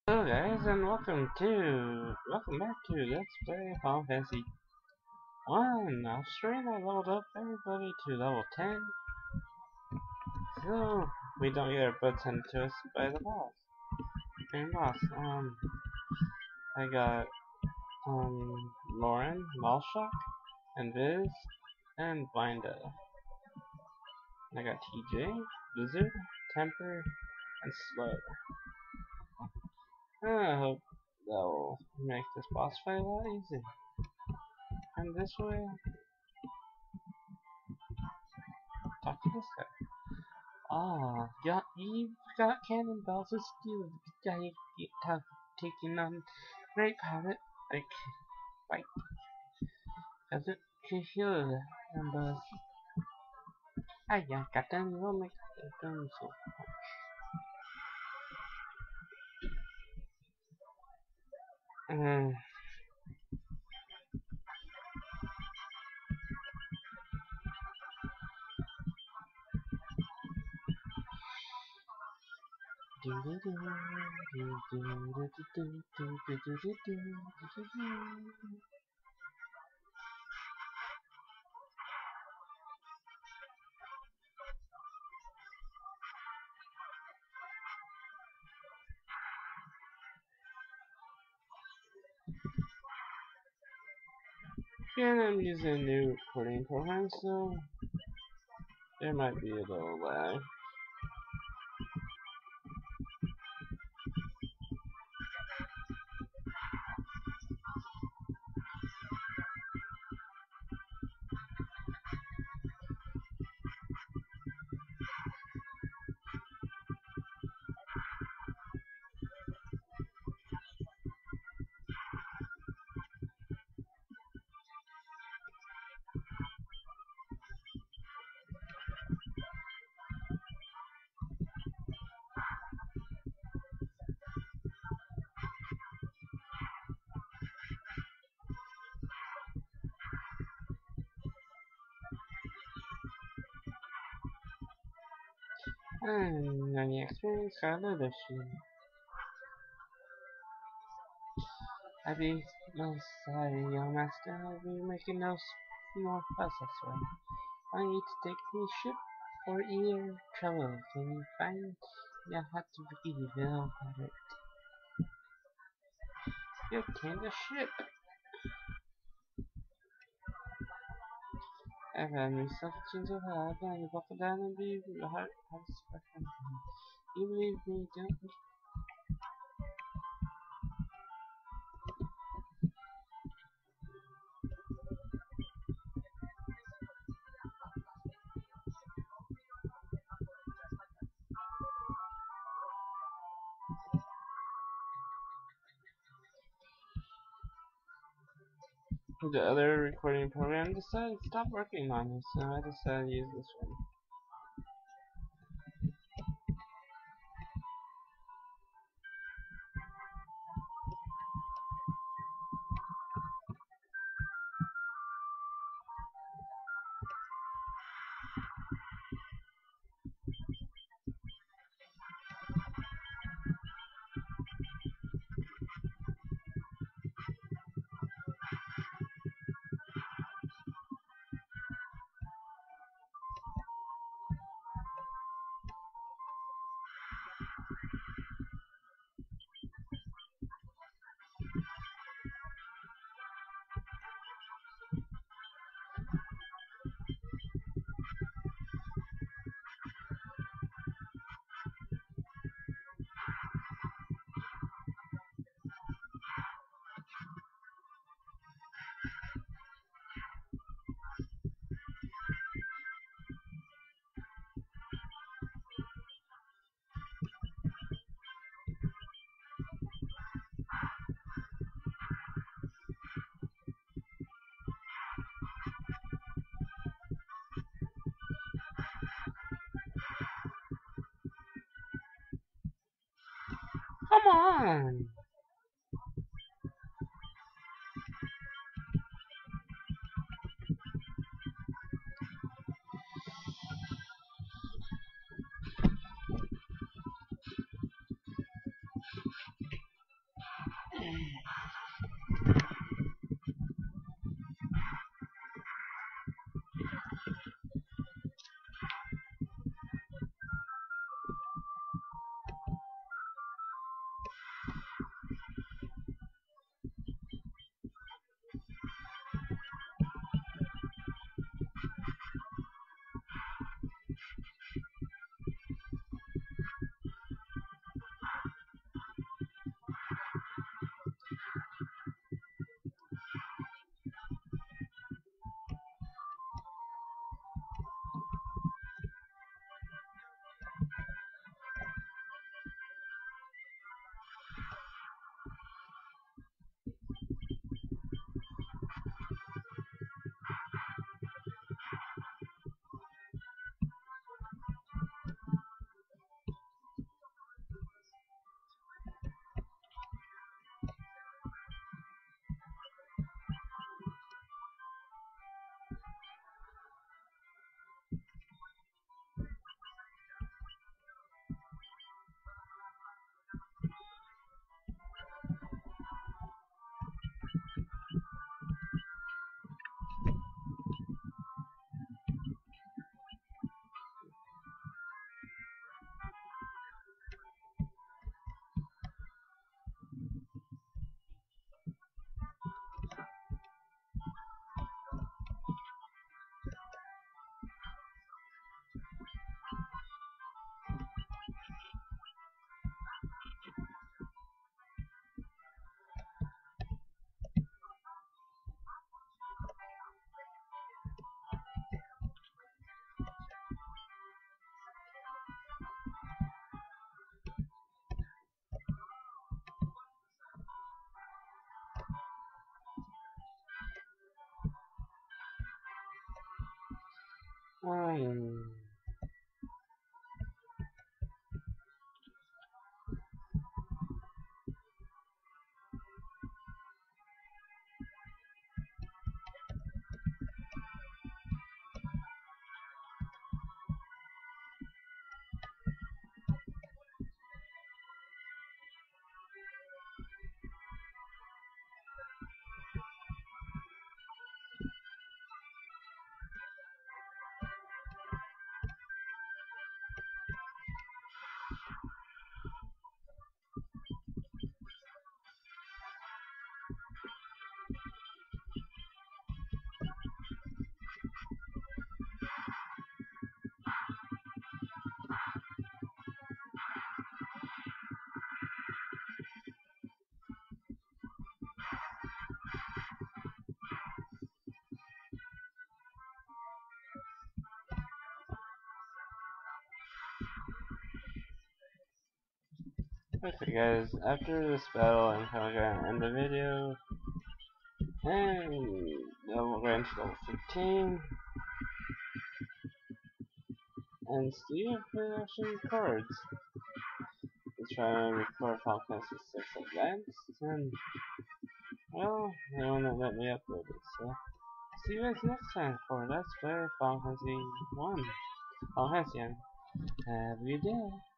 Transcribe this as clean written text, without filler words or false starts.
Hello guys, and welcome back to Let's Play Final Fantasy 1. Off stream I leveled up everybody to level 10, so we don't get our butts handed to us by the main boss. I got Lauren, Malshock, and Viz, and Binda. I got TJ, Blizzard, Temper, and Slow. I hope that will make this boss fight a lot easier. And this way, talk to this guy. You've got cannon bells of steel. You have taken on great pilot like doesn't kill and yeah, Captain will make them so. Uh, and I'm using a new recording program, so there might be a little lag. And on the experience, got another issue. I'd be no sorry, young master. I'll be making no more fuss this way. I need to take the ship for ear trouble. Can you find your heart to forgive about it? You came the ship. I've had me sufficient of her. I can buckle down and be heart spoken. You believe me, don't you? The other recording program decided to stop working on it, so I decided to use this one. Come on! Um, okay guys, after this battle I'm kinda gonna end the video. And we'll go into level 15. And see if it actually records. Let's try to record Final Fantasy 6 Advance, and well, they won't let me upload it, so see you guys next time for Let's Play Final Fantasy 1. Final Fantasy, have a good day.